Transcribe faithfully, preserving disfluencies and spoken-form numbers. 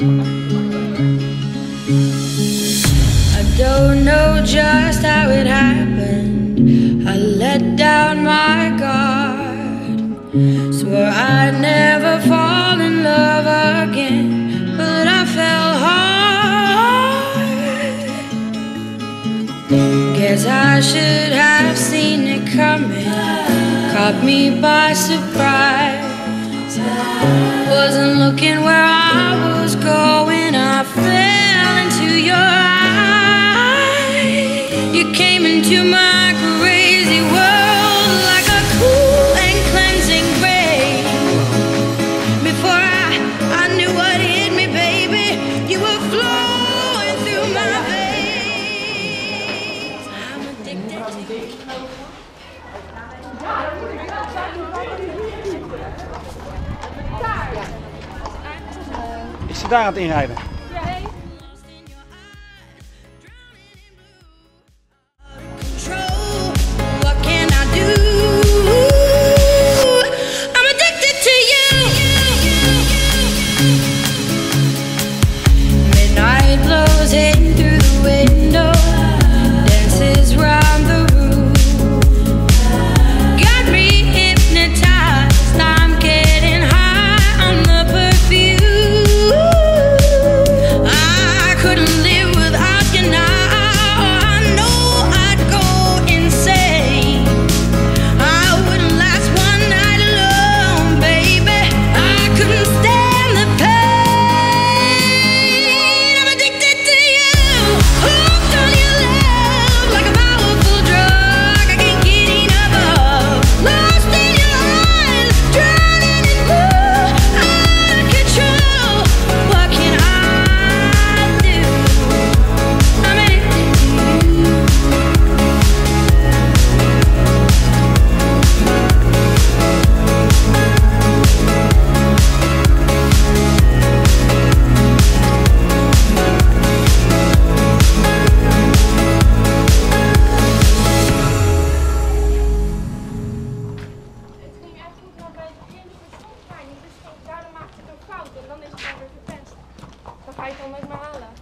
I don't know just how it happened. I let down my guard, swore I'd never fall in love again, but I fell hard. Guess I should have seen it coming, caught me by surprise. Wasn't looking where I was going, I fell into your eyes. You came into my crazy world like a cool and cleansing rain. Before I, I knew what hit me, baby, you were flowing through my veins. I'm addicted to you. Is ze daar aan het inrijden? Dan is het dan weer verpest. Dan ga je het dan nooit meer halen.